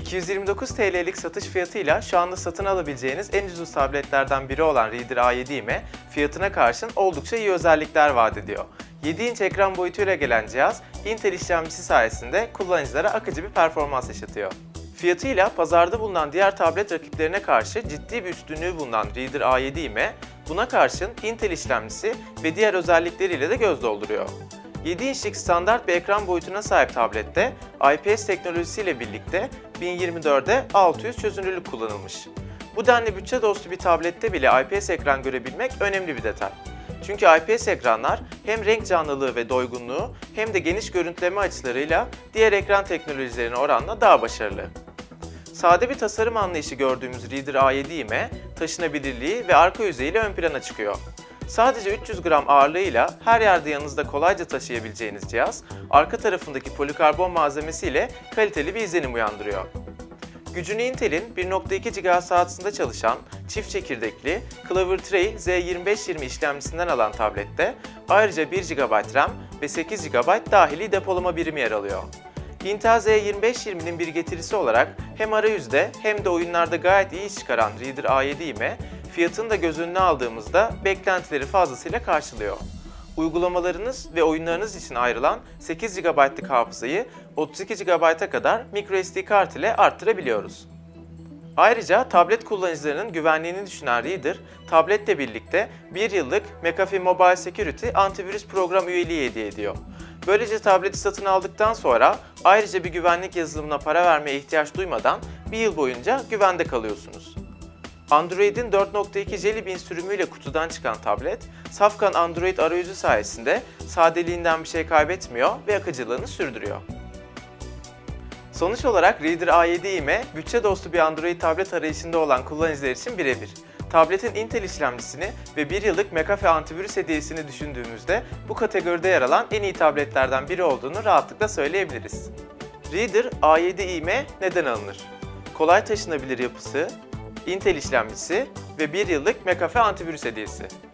229 TL'lik satış fiyatıyla şu anda satın alabileceğiniz en ucuz tabletlerden biri olan Reader A7 fiyatına karşın oldukça iyi özellikler vaat ediyor. 7 inç ekran boyutuyla gelen cihaz, Intel işlemcisi sayesinde kullanıcılara akıcı bir performans yaşatıyor. Fiyatıyla pazarda bulunan diğer tablet rakiplerine karşı ciddi bir üstünlüğü bulunan Reader A7 buna karşın Intel işlemcisi ve diğer özellikleriyle de göz dolduruyor. 7 inçlik standart bir ekran boyutuna sahip tablette IPS teknolojisiyle birlikte 1024'e 600 çözünürlük kullanılmış. Bu denli bütçe dostu bir tablette bile IPS ekran görebilmek önemli bir detay. Çünkü IPS ekranlar hem renk canlılığı ve doygunluğu hem de geniş görüntüleme açılarıyla diğer ekran teknolojilerine oranla daha başarılı. Sade bir tasarım anlayışı gördüğümüz Reader A7 taşınabilirliği ve arka yüzeyiyle ön plana çıkıyor. Sadece 300 gram ağırlığıyla her yerde yanınızda kolayca taşıyabileceğiniz cihaz, arka tarafındaki polikarbon malzemesiyle kaliteli bir izlenim uyandırıyor. Gücünü Intel'in 1.2 GHz hızında çalışan çift çekirdekli Clover Trail Z2520 işlemcisinden alan tablette ayrıca 1 GB RAM ve 8 GB dahili depolama birimi yer alıyor. Intel Z2520'nin bir getirisi olarak hem arayüzde hem de oyunlarda gayet iyi iş çıkaran Reader A7 fiyatını da göz önüne aldığımızda beklentileri fazlasıyla karşılıyor. Uygulamalarınız ve oyunlarınız için ayrılan 8 GB'lık hafızayı 32 GB'a kadar microSD kart ile arttırabiliyoruz. Ayrıca tablet kullanıcılarının güvenliğini düşünen Reader, tabletle birlikte 1 yıllık McAfee Mobile Security antivirüs program üyeliği hediye ediyor. Böylece tableti satın aldıktan sonra ayrıca bir güvenlik yazılımına para vermeye ihtiyaç duymadan 1 yıl boyunca güvende kalıyorsunuz. Android'in 4.2 Jelly Bean sürümüyle kutudan çıkan tablet, safkan Android arayüzü sayesinde sadeliğinden bir şey kaybetmiyor ve akıcılığını sürdürüyor. Sonuç olarak Reader A7 bütçe dostu bir Android tablet arayışında olan kullanıcılar için birebir. Tabletin Intel işlemcisini ve 1 yıllık McAfee antivirüs hediyesini düşündüğümüzde bu kategoride yer alan en iyi tabletlerden biri olduğunu rahatlıkla söyleyebiliriz. Reader A7 neden alınır? Kolay taşınabilir yapısı, Intel işlemcisi ve 1 yıllık McAfee antivirüs hediyesi.